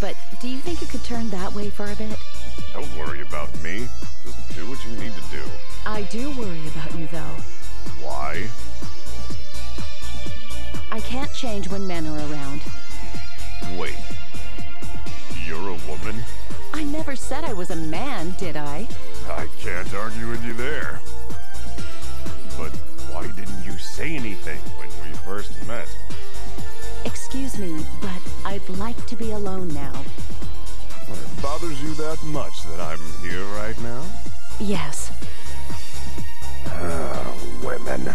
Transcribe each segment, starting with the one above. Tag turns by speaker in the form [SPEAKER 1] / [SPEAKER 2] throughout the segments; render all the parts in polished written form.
[SPEAKER 1] but do you think you could turn that way for a bit?
[SPEAKER 2] Don't worry about me. Just do what you need to do.
[SPEAKER 1] I do worry about you, though.
[SPEAKER 2] Why?
[SPEAKER 1] I can't change when men are around.
[SPEAKER 2] Wait. You're a woman?
[SPEAKER 1] I never said I was a man, did I?
[SPEAKER 2] I can't argue with you there. But why didn't you say anything when we first met?
[SPEAKER 1] Excuse me, but I'd like to be alone now.
[SPEAKER 2] It bothers you that much that I'm here right now?
[SPEAKER 1] Yes.
[SPEAKER 2] Women.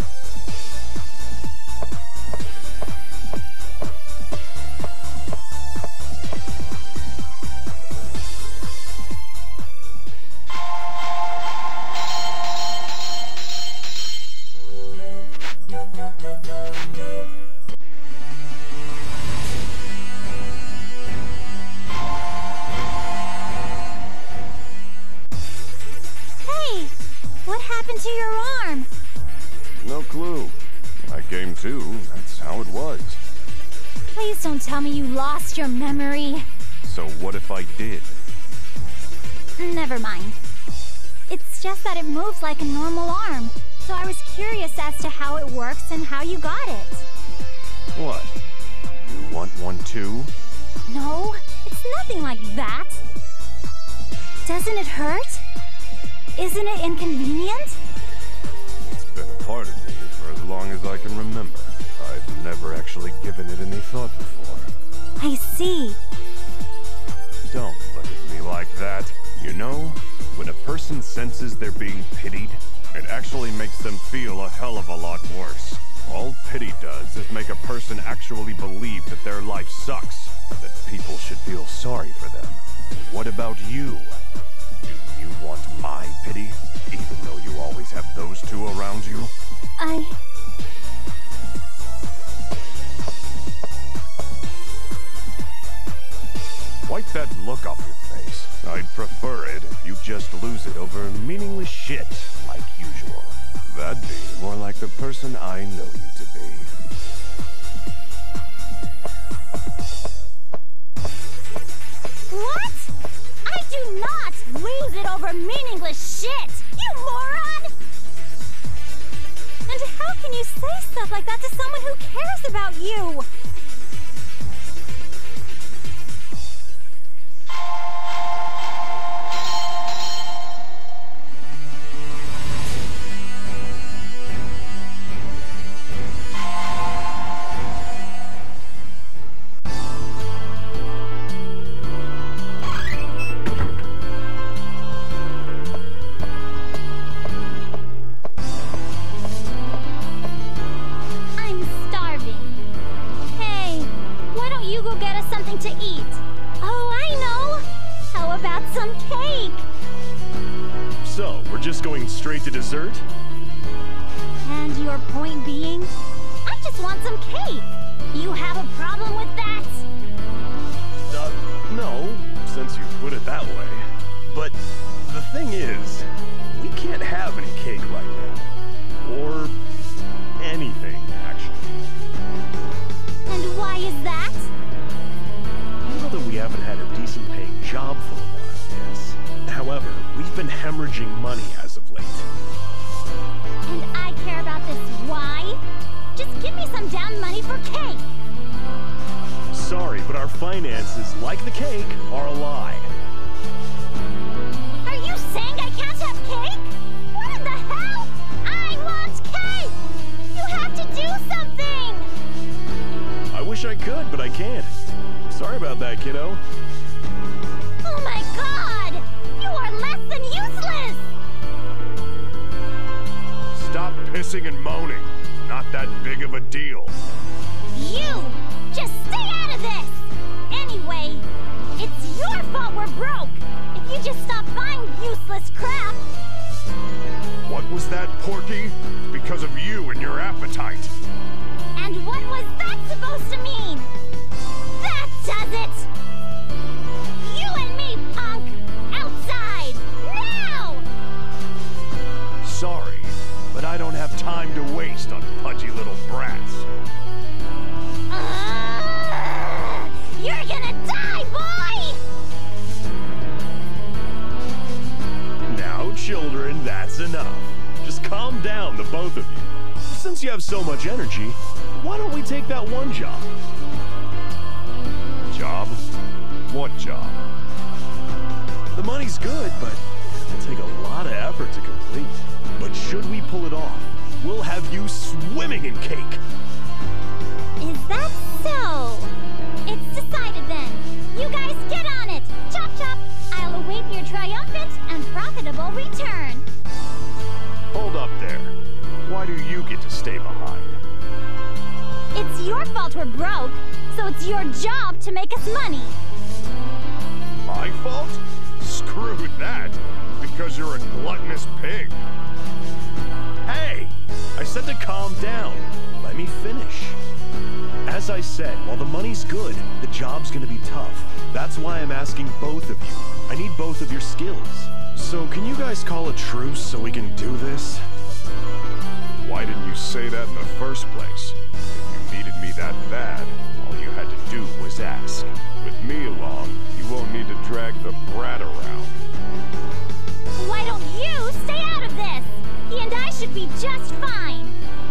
[SPEAKER 3] To your arm?
[SPEAKER 2] No clue. I came to, that's how it was.
[SPEAKER 3] Please don't tell me you lost your memory.
[SPEAKER 2] So what if I did?
[SPEAKER 3] Never mind. It's just that it moves like a normal arm. So I was curious as to how it works and how you got it.
[SPEAKER 2] What? You want one too?
[SPEAKER 3] No, it's nothing like that. Doesn't it hurt? Isn't it inconvenient?
[SPEAKER 2] It's been a part of me for as long as I can remember. I've never actually given it any thought before.
[SPEAKER 3] I see.
[SPEAKER 2] Don't look at me like that. You know, when a person senses they're being pitied, it actually makes them feel a hell of a lot worse. All pity does is make a person actually believe that their life sucks, that people should feel sorry for them. What about you? You want my pity, even though you always have those two around you? Wipe that look off your face. I'd prefer it if you just lose it over meaningless shit, like usual. That'd be more like the person I know you to be.
[SPEAKER 3] What? I do not lose it over meaningless shit! You moron! And how can you say stuff like that to someone who cares about you?
[SPEAKER 2] Going straight to dessert?
[SPEAKER 3] And your point being? I just want some cake! You have a problem with that?
[SPEAKER 2] No, since you put it that way. But the thing is, we can't have any cake right now. Or anything, actually.
[SPEAKER 3] And why is that?
[SPEAKER 2] You know that we haven't had a decent paying job for a while, yes? However, we've been hemorrhaging money as of late.
[SPEAKER 3] And I care about this why? Just give me some down money for cake!
[SPEAKER 2] Sorry, but our finances, like the cake, are a lie.
[SPEAKER 3] Are you saying I can't have cake? What in the hell? I want cake! You have to do something!
[SPEAKER 2] I wish I could, but I can't. Sorry about that, kiddo.
[SPEAKER 3] Oh my god! You are less than useless!
[SPEAKER 2] Stop pissing and moaning. Not that big of a deal.
[SPEAKER 3] You! Just stay out of this! Anyway, it's your fault we're broke! If you just stop buying useless crap!
[SPEAKER 2] What was that, Porky? Because of you and your appetite.
[SPEAKER 3] And what was that supposed to mean? That does it! You and me, punk! Outside! Now!
[SPEAKER 2] Sorry, but I don't have time to waste on pudgy little brats.
[SPEAKER 3] You're gonna die, boy!
[SPEAKER 2] Just calm down, the both of you. Since you have so much energy, why don't we take that one job? Job? What job? The money's good, but it'll take a lot of effort to complete. But should we pull it off, we'll have you swimming in cake.
[SPEAKER 3] Is that so? It's decided then. You guys get on it. Chop chop. I'll await your triumphant and profitable return.
[SPEAKER 2] Hold up there. Why do you get to stay behind?
[SPEAKER 3] It's your fault we're broke, so it's your job to make us money.
[SPEAKER 2] My fault? Screw that. Because you're a gluttonous pig. Hey! I said to calm down. Let me finish. As I said, while the money's good, the job's gonna be tough. That's why I'm asking both of you. I need both of your skills. So can you guys call a truce so we can do this? Why didn't you say that in the first place? If you needed me that bad, all you had to do was ask. With me along, you won't need to drag the brat around.
[SPEAKER 3] Why don't you stay out of this? He and I should be just fine.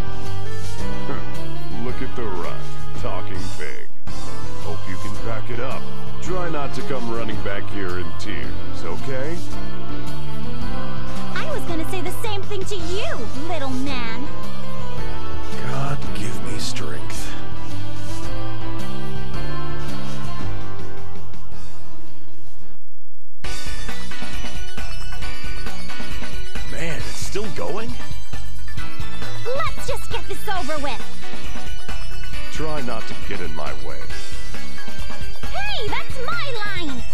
[SPEAKER 2] Look at the run. Talking big. Hope you can back it up. Try not to come running back here in tears, okay?
[SPEAKER 3] I was gonna say the same thing to you, little man.
[SPEAKER 2] God give me strength. Man, it's still going?
[SPEAKER 3] Let's just get this over with.
[SPEAKER 2] Try not to get in my way.
[SPEAKER 3] Hey, that's my line!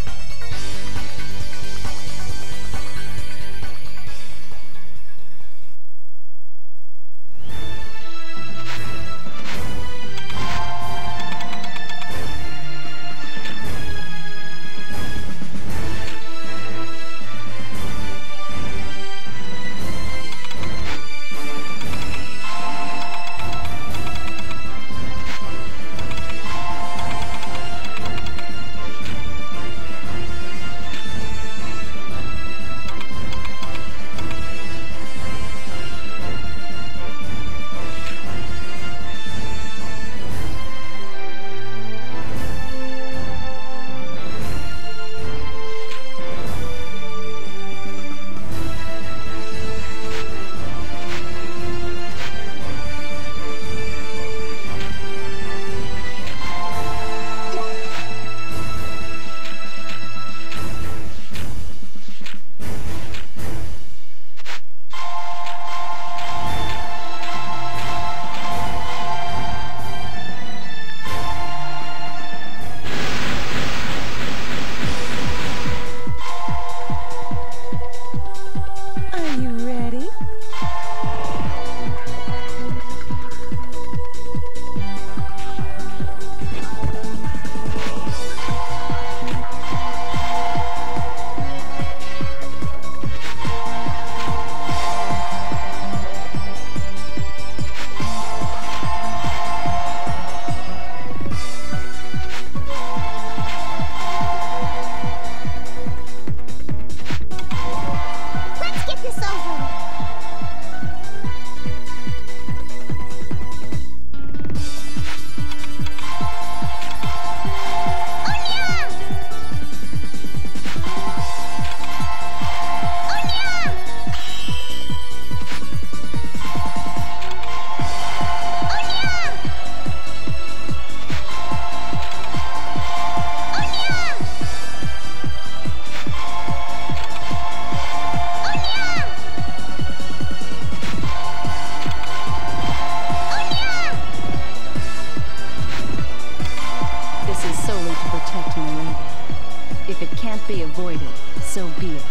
[SPEAKER 1] If it can't be avoided, so be it.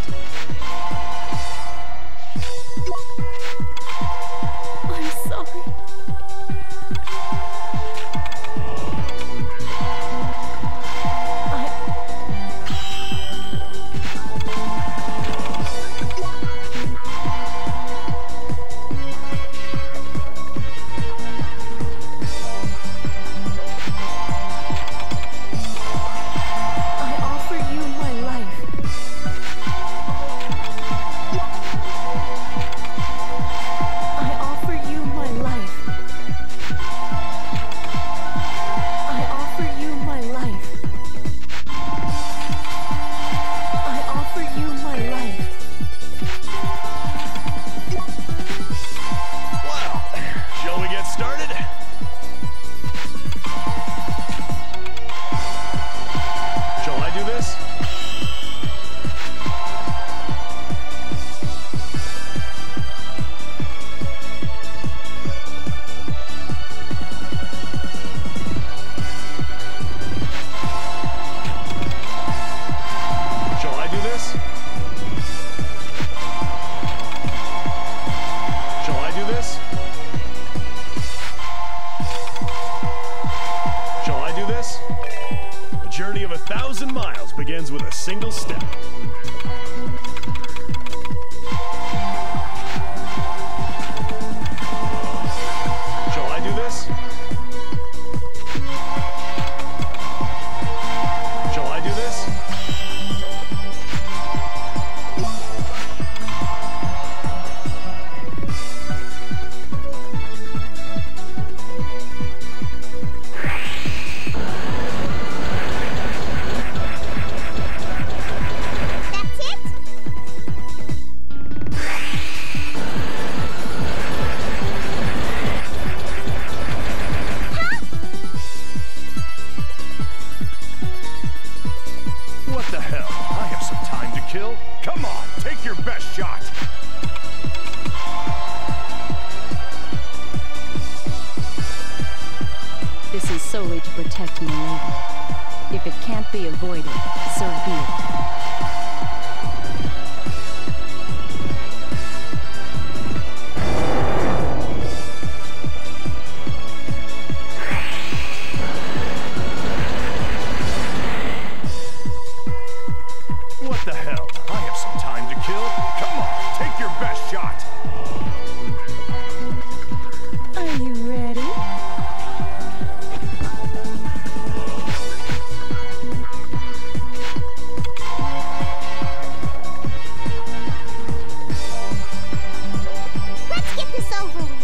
[SPEAKER 1] I'm sorry. protect Milady. If it can't be avoided, so be it.
[SPEAKER 2] What the hell? I have some time to kill. Come on, take your best shot.
[SPEAKER 1] Are you ready?
[SPEAKER 3] Let's get this over with.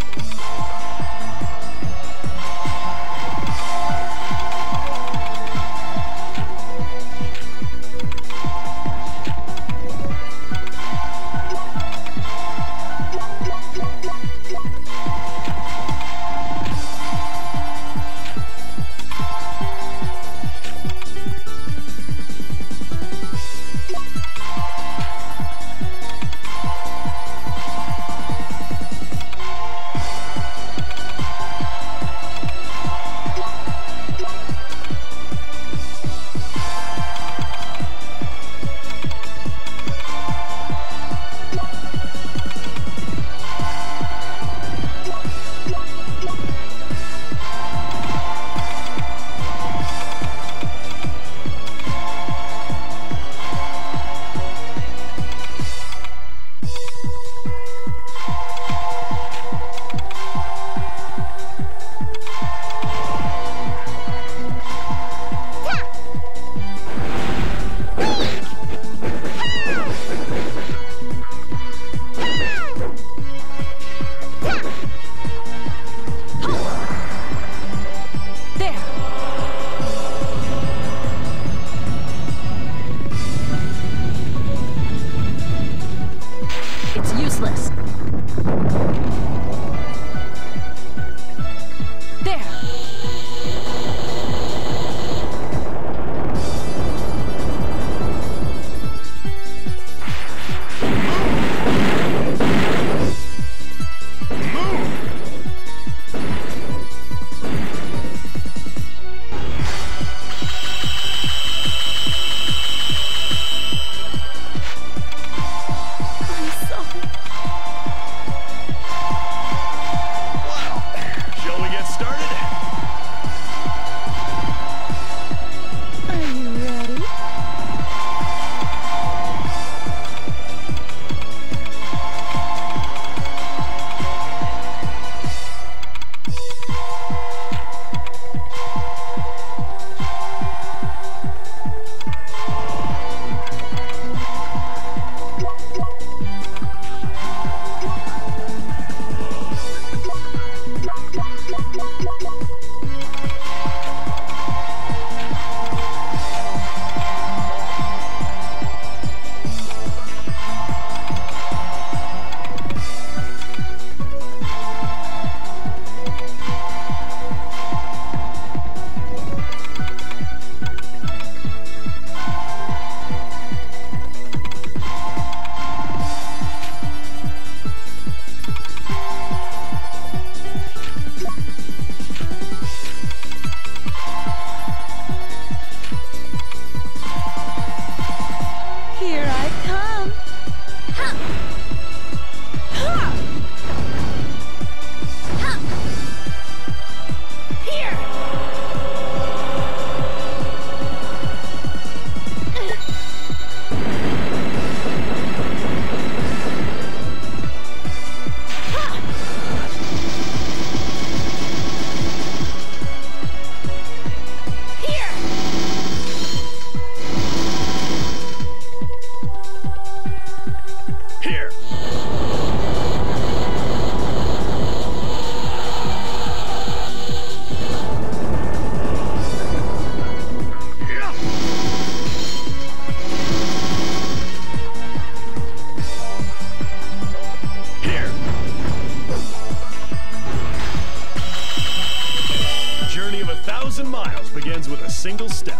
[SPEAKER 2] begins with a single step.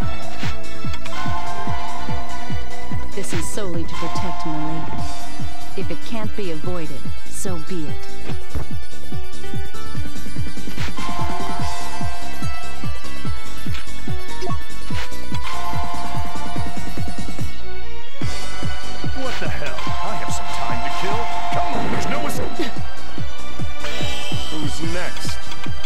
[SPEAKER 1] This is solely to protect Milady. If it can't be avoided, so be it.
[SPEAKER 2] What the hell? I have some time to kill. Come on, there's no escape. Who's next?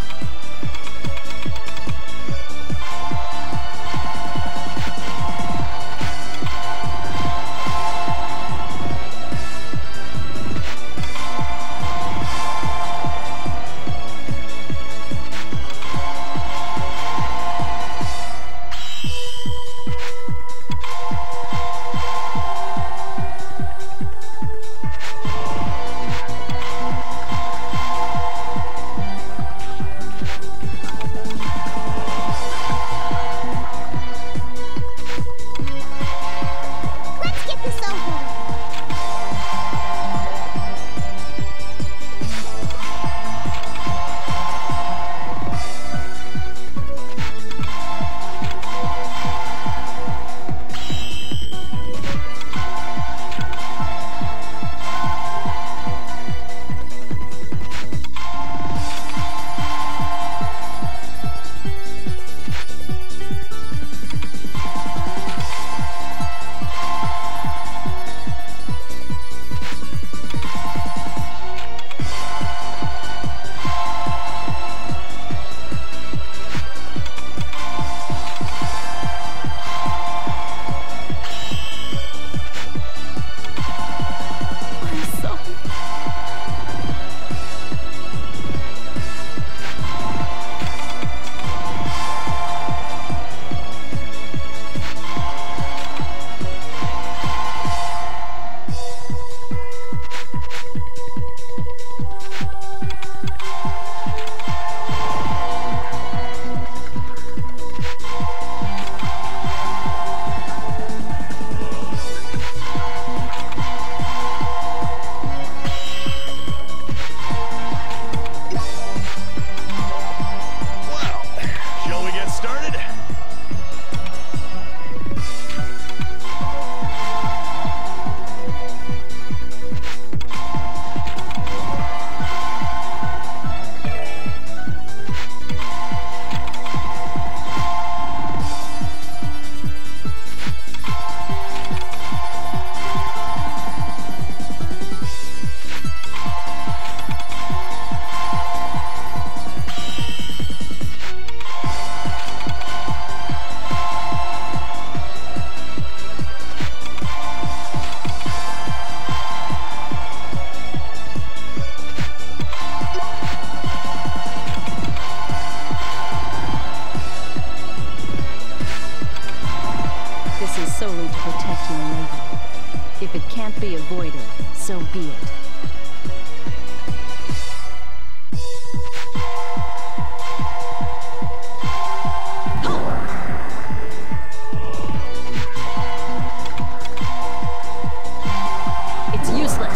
[SPEAKER 1] Solely to protect your lady. If it can't be avoided, so be it. It's useless.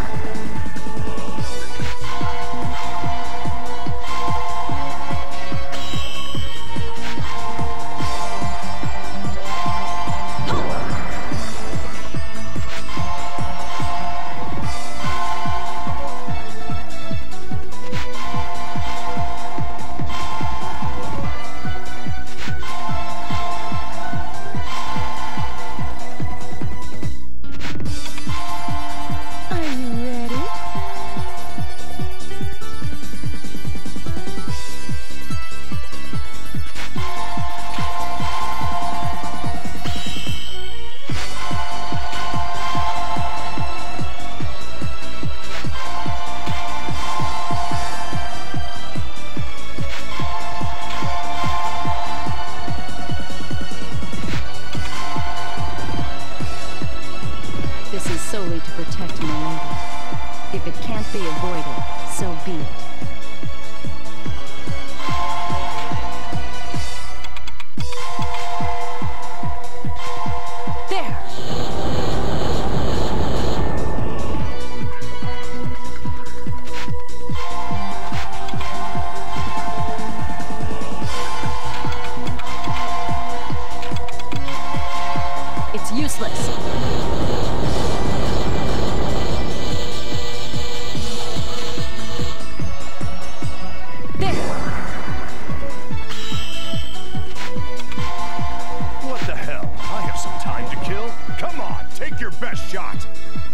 [SPEAKER 1] Solely to protect my lady. If it can't be avoided, so be it. There! It's useless.
[SPEAKER 2] Take your best shot!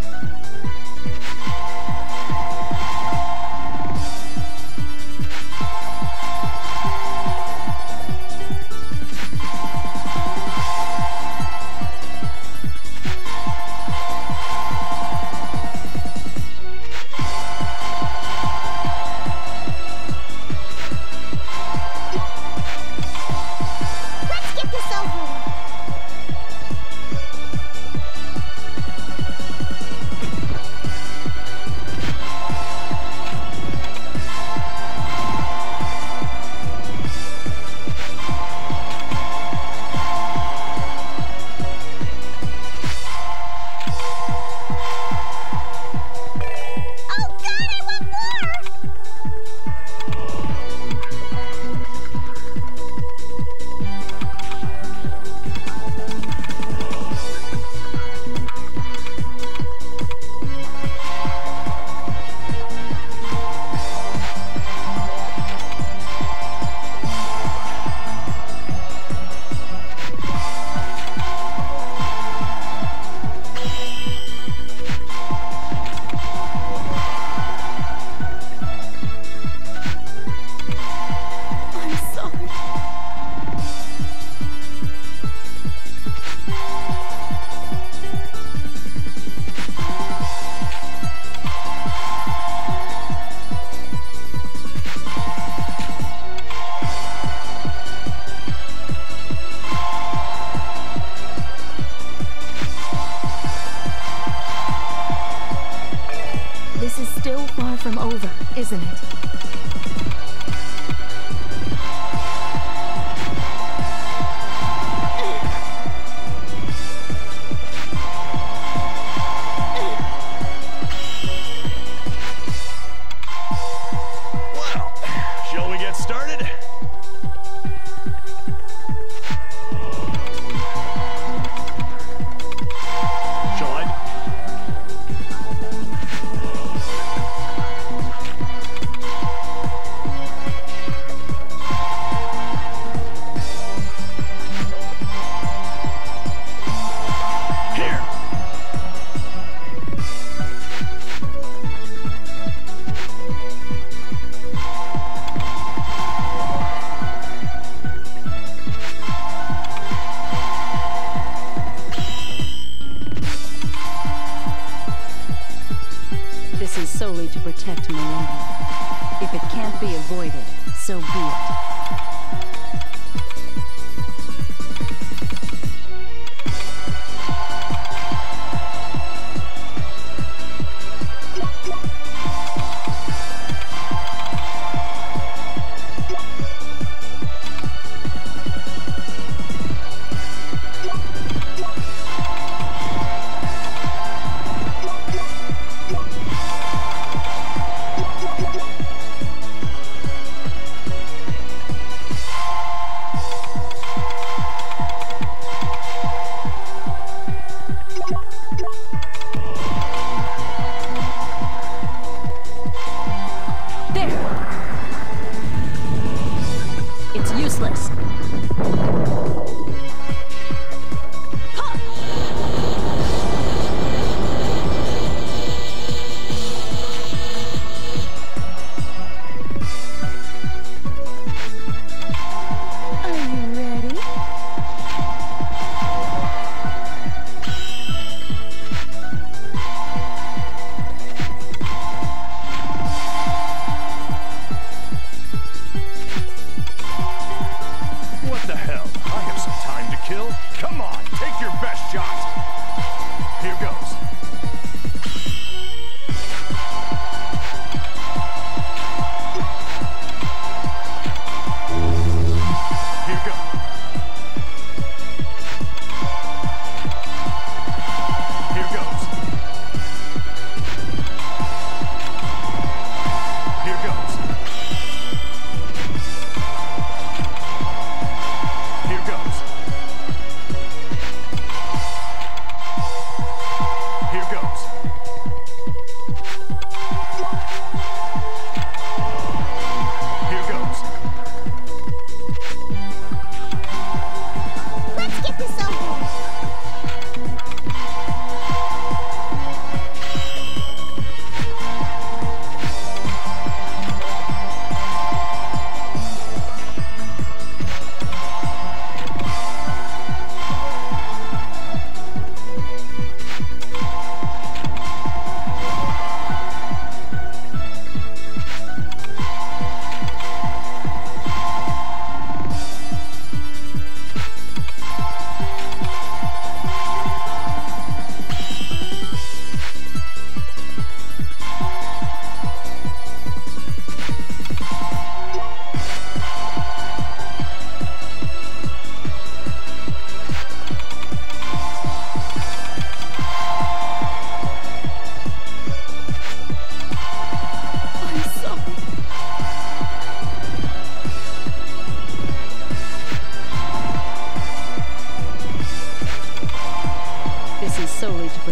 [SPEAKER 1] From over, isn't it?
[SPEAKER 2] Well, shall we get started? Shall I?
[SPEAKER 1] This is solely to protect my lady. If it can't be avoided, so be it.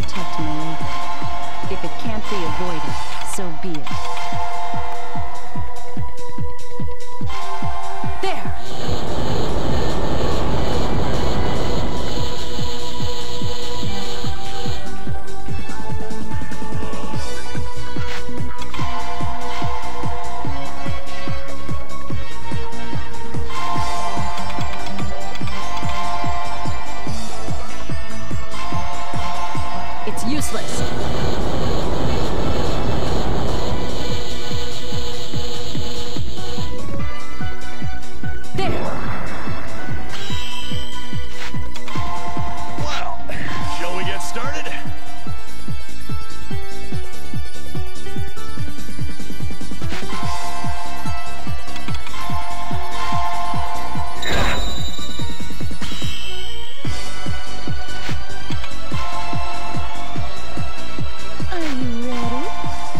[SPEAKER 1] protect my lady. If it can't be avoided, so be it. There! It's useless. There.
[SPEAKER 2] Well, shall we get started?
[SPEAKER 3] Are you ready?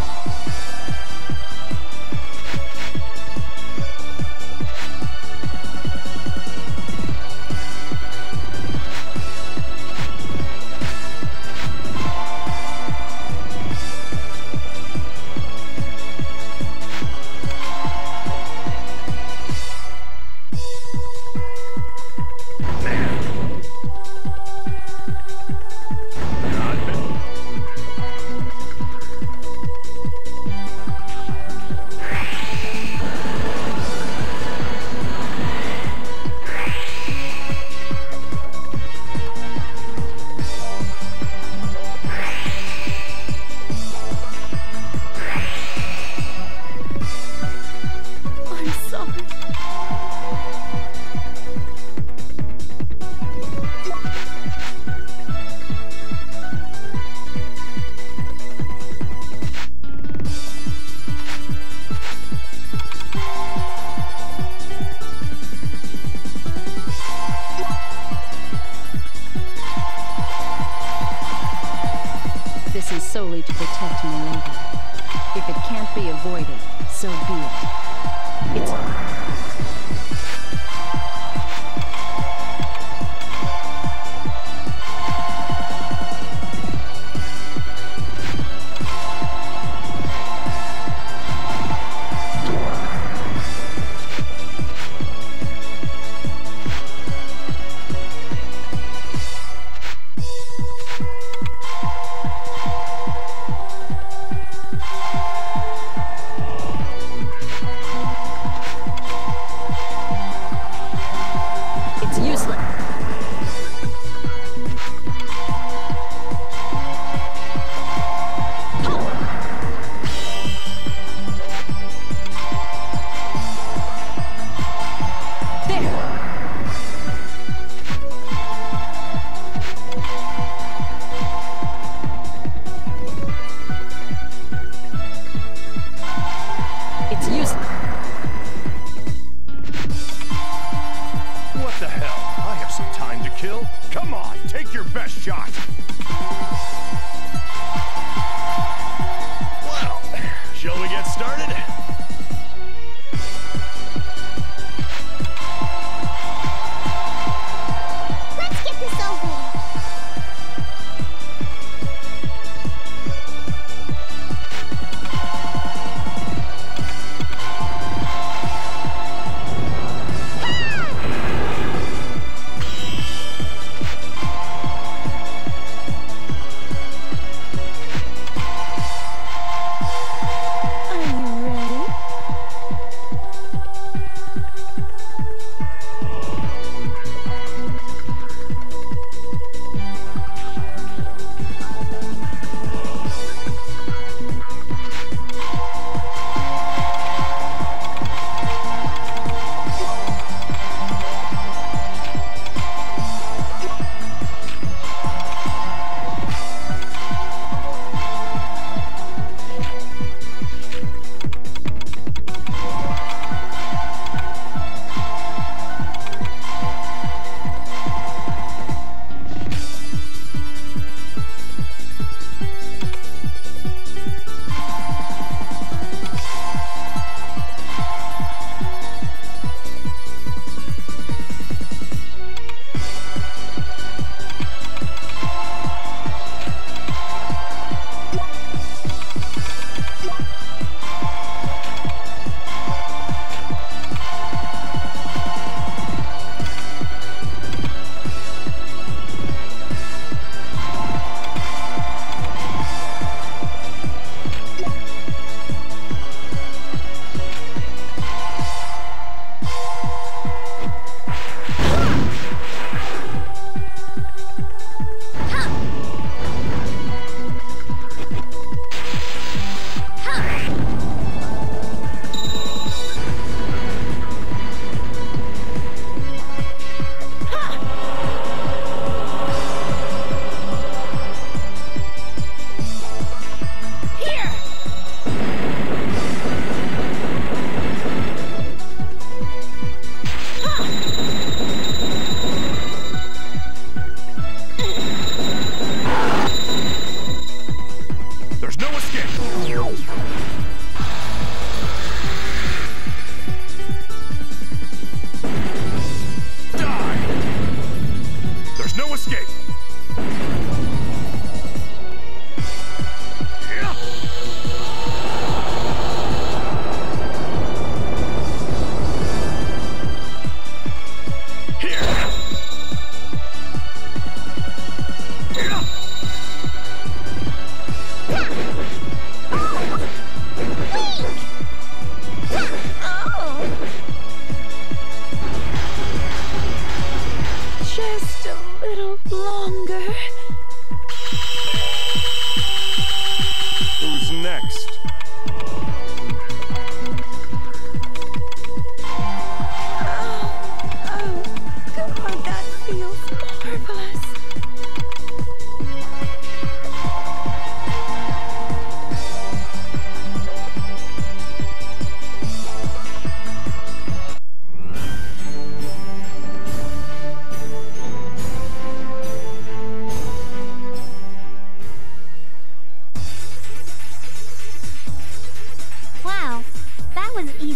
[SPEAKER 3] I'm sorry.
[SPEAKER 1] This is solely to protect my lady. If it can't be avoided, so be it. It's...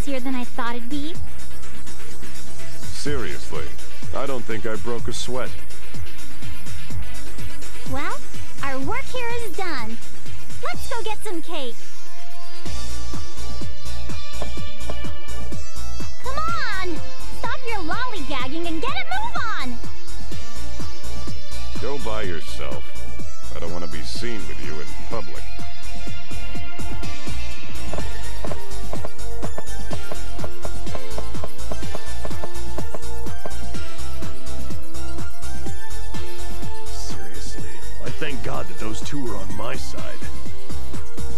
[SPEAKER 3] easier than I thought it'd be.
[SPEAKER 2] Seriously, I don't think I broke a sweat.
[SPEAKER 3] Well, our work here is done. Let's go get some cake. Come on! Stop your lollygagging and get a move on!
[SPEAKER 2] Go by yourself. I don't want to be seen with you in public. Seriously, I thank God that those two are on my side.